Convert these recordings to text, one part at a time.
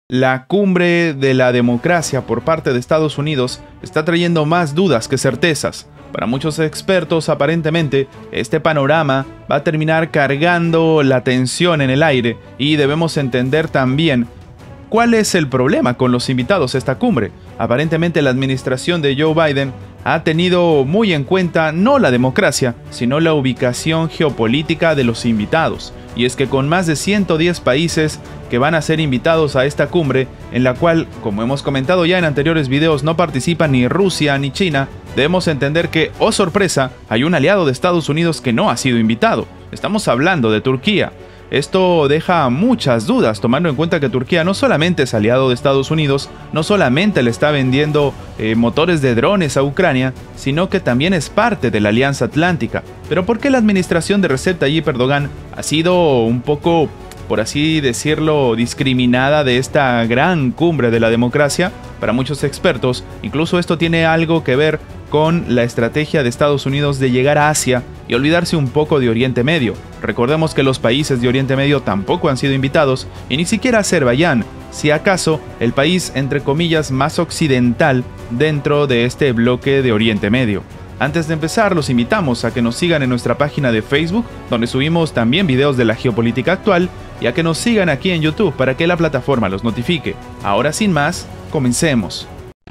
La cumbre de la democracia por parte de Estados Unidos está trayendo más dudas que certezas. Para muchos expertos, aparentemente, este panorama va a terminar cargando la tensión en el aire y debemos entender también cuál es el problema con los invitados a esta cumbre. Aparentemente, la administración de Joe Biden ha tenido muy en cuenta no la democracia, sino la ubicación geopolítica de los invitados. Y es que con más de 110 países que van a ser invitados a esta cumbre, en la cual, como hemos comentado ya en anteriores videos, no participa ni Rusia ni China, debemos entender que, oh sorpresa, hay un aliado de Estados Unidos que no ha sido invitado. Estamos hablando de Turquía. Esto deja muchas dudas, tomando en cuenta que Turquía no solamente es aliado de Estados Unidos, no solamente le está vendiendo motores de drones a Ucrania, sino que también es parte de la Alianza Atlántica. Pero ¿por qué la administración de Recep Tayyip Erdogan ha sido un poco, por así decirlo, discriminada de esta gran cumbre de la democracia? Para muchos expertos, incluso esto tiene algo que ver con la estrategia de Estados Unidos de llegar a Asia y olvidarse un poco de Oriente Medio. Recordemos que los países de Oriente Medio tampoco han sido invitados, y ni siquiera Azerbaiyán, si acaso el país entre comillas más occidental dentro de este bloque de Oriente Medio. Antes de empezar, los invitamos a que nos sigan en nuestra página de Facebook, donde subimos también videos de la geopolítica actual, y a que nos sigan aquí en YouTube para que la plataforma los notifique. Ahora sin más, comencemos.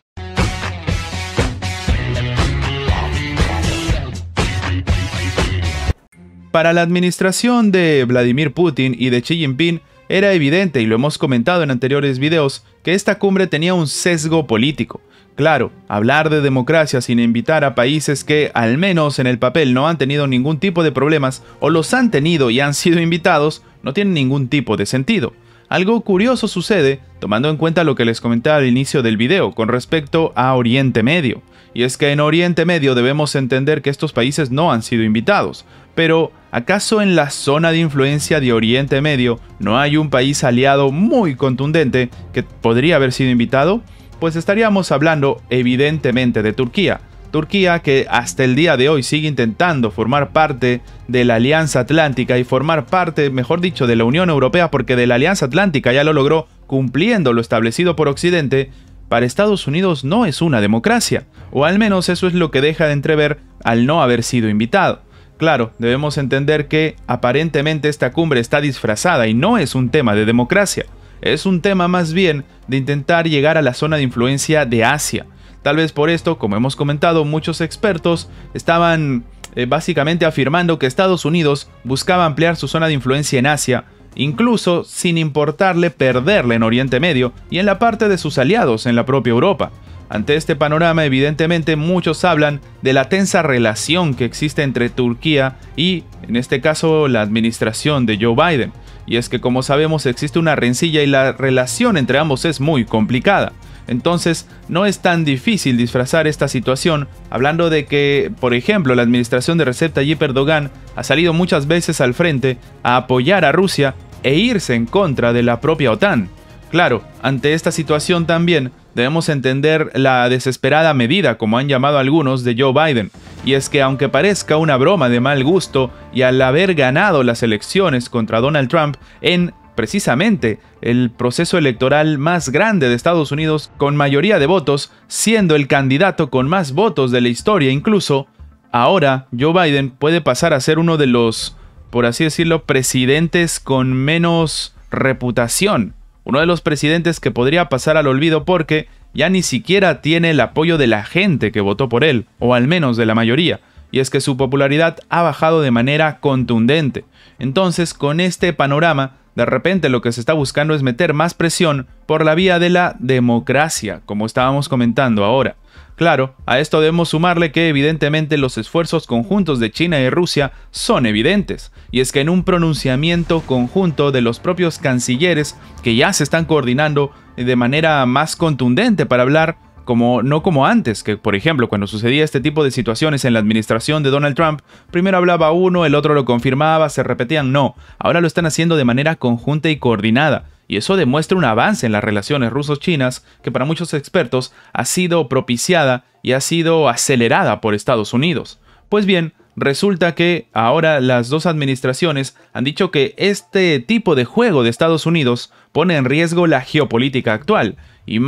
Para la administración de Vladimir Putin y de Xi Jinping, era evidente, y lo hemos comentado en anteriores videos, que esta cumbre tenía un sesgo político. Claro, hablar de democracia sin invitar a países que, al menos en el papel, no han tenido ningún tipo de problemas, o los han tenido y han sido invitados, no tiene ningún tipo de sentido. Algo curioso sucede, tomando en cuenta lo que les comenté al inicio del video, con respecto a Oriente Medio. Y es que en Oriente Medio debemos entender que estos países no han sido invitados. Pero, ¿acaso en la zona de influencia de Oriente Medio no hay un país aliado muy contundente que podría haber sido invitado? Pues estaríamos hablando evidentemente de Turquía. Turquía que hasta el día de hoy sigue intentando formar parte de la Alianza Atlántica y formar parte, mejor dicho, de la Unión Europea, porque de la Alianza Atlántica ya lo logró cumpliendo lo establecido por Occidente. Para Estados Unidos no es una democracia, o al menos eso es lo que deja de entrever al no haber sido invitado. Claro, debemos entender que aparentemente esta cumbre está disfrazada y no es un tema de democracia. Es un tema más bien de intentar llegar a la zona de influencia de Asia. Tal vez por esto, como hemos comentado, muchos expertos estaban básicamente afirmando que Estados Unidos buscaba ampliar su zona de influencia en Asia, incluso sin importarle perderla en Oriente Medio y en la parte de sus aliados en la propia Europa. Ante este panorama, evidentemente, muchos hablan de la tensa relación que existe entre Turquía y, en este caso, la administración de Joe Biden. Y es que, como sabemos, existe una rencilla y la relación entre ambos es muy complicada. Entonces, no es tan difícil disfrazar esta situación, hablando de que, por ejemplo, la administración de Recep Tayyip Erdogan ha salido muchas veces al frente a apoyar a Rusia e irse en contra de la propia OTAN. Claro, ante esta situación también debemos entender la desesperada medida, como han llamado algunos, de Joe Biden. Y es que aunque parezca una broma de mal gusto, y al haber ganado las elecciones contra Donald Trump en precisamente el proceso electoral más grande de Estados Unidos, con mayoría de votos, siendo el candidato con más votos de la historia incluso, ahora Joe Biden puede pasar a ser uno de los, por así decirlo, presidentes con menos reputación. Uno de los presidentes que podría pasar al olvido porque ya ni siquiera tiene el apoyo de la gente que votó por él, o al menos de la mayoría, y es que su popularidad ha bajado de manera contundente. Entonces, con este panorama, de repente lo que se está buscando es meter más presión por la vía de la democracia, como estábamos comentando ahora. Claro, a esto debemos sumarle que evidentemente los esfuerzos conjuntos de China y Rusia son evidentes, y es que en un pronunciamiento conjunto de los propios cancilleres que ya se están coordinando de manera más contundente para hablar, no como antes, que por ejemplo cuando sucedía este tipo de situaciones en la administración de Donald Trump, primero hablaba uno, el otro lo confirmaba, se repetían, no, ahora lo están haciendo de manera conjunta y coordinada. Y eso demuestra un avance en las relaciones ruso-chinas que para muchos expertos ha sido propiciada y ha sido acelerada por Estados Unidos. Pues bien, Resulta que ahora las dos administraciones han dicho que este tipo de juego de Estados Unidos pone en riesgo la geopolítica actual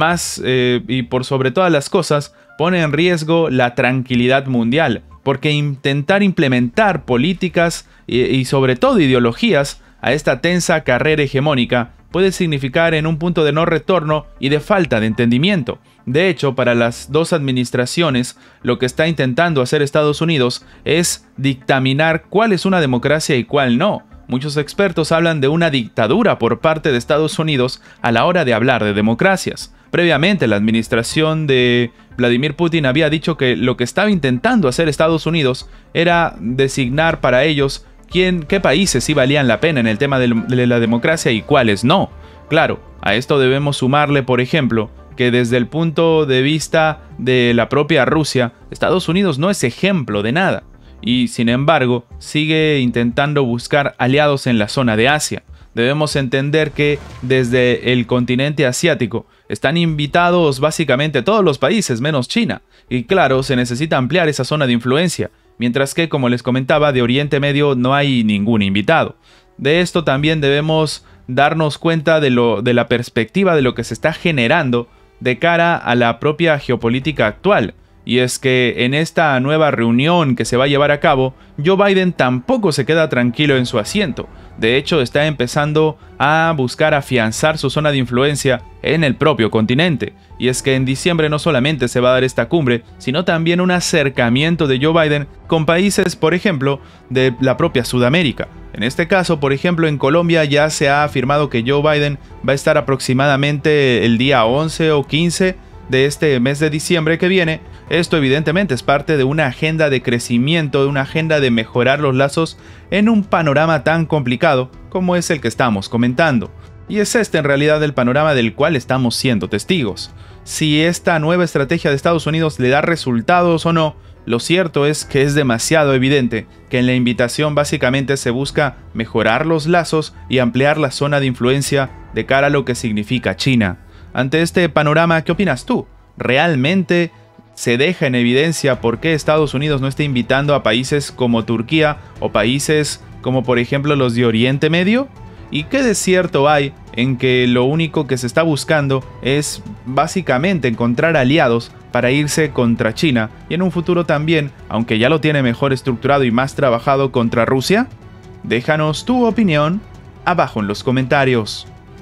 y por sobre todas las cosas pone en riesgo la tranquilidad mundial, porque intentar implementar políticas y sobre todo ideologías a esta tensa carrera hegemónica puede significar en un punto de no retorno y de falta de entendimiento. De hecho, para las dos administraciones, lo que está intentando hacer Estados Unidos es dictaminar cuál es una democracia y cuál no. Muchos expertos hablan de una dictadura por parte de Estados Unidos a la hora de hablar de democracias. Previamente, la administración de Vladimir Putin había dicho que lo que estaba intentando hacer Estados Unidos era designar para ellos qué países sí valían la pena en el tema de la democracia y cuáles no. Claro, a esto debemos sumarle, por ejemplo, que desde el punto de vista de la propia Rusia, Estados Unidos no es ejemplo de nada, y sin embargo sigue intentando buscar aliados en la zona de Asia. Debemos entender que desde el continente asiático están invitados básicamente todos los países menos China, y claro, se necesita ampliar esa zona de influencia, mientras que, como les comentaba, de Oriente Medio no hay ningún invitado. De esto también debemos darnos cuenta de la perspectiva de lo que se está generando de cara a la propia geopolítica actual. Y es que en esta nueva reunión que se va a llevar a cabo, Joe Biden tampoco se queda tranquilo en su asiento. De hecho, está empezando a buscar afianzar su zona de influencia en el propio continente. Y es que en diciembre no solamente se va a dar esta cumbre, sino también un acercamiento de Joe Biden con países, por ejemplo, de la propia Sudamérica. En este caso, por ejemplo, en Colombia ya se ha afirmado que Joe Biden va a estar aproximadamente el día 11 o 15 de este mes de diciembre que viene. Esto evidentemente es parte de una agenda de crecimiento, de una agenda de mejorar los lazos en un panorama tan complicado como es el que estamos comentando. Y es este en realidad el panorama del cual estamos siendo testigos. Si esta nueva estrategia de Estados Unidos le da resultados o no, lo cierto es que es demasiado evidente que en la invitación básicamente se busca mejorar los lazos y ampliar la zona de influencia de cara a lo que significa China. Ante este panorama, ¿qué opinas tú? ¿Realmente se deja en evidencia por qué Estados Unidos no está invitando a países como Turquía o países como por ejemplo los de Oriente Medio? ¿Y qué de cierto hay en que lo único que se está buscando es básicamente encontrar aliados para irse contra China y en un futuro también, aunque ya lo tiene mejor estructurado y más trabajado, contra Rusia? Déjanos tu opinión abajo en los comentarios.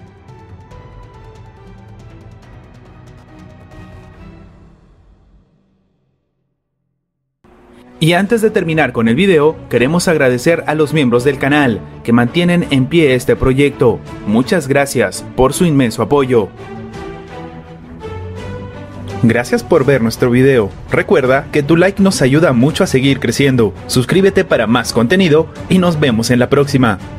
Y antes de terminar con el video, queremos agradecer a los miembros del canal que mantienen en pie este proyecto. Muchas gracias por su inmenso apoyo. Gracias por ver nuestro video. Recuerda que tu like nos ayuda mucho a seguir creciendo. Suscríbete para más contenido y nos vemos en la próxima.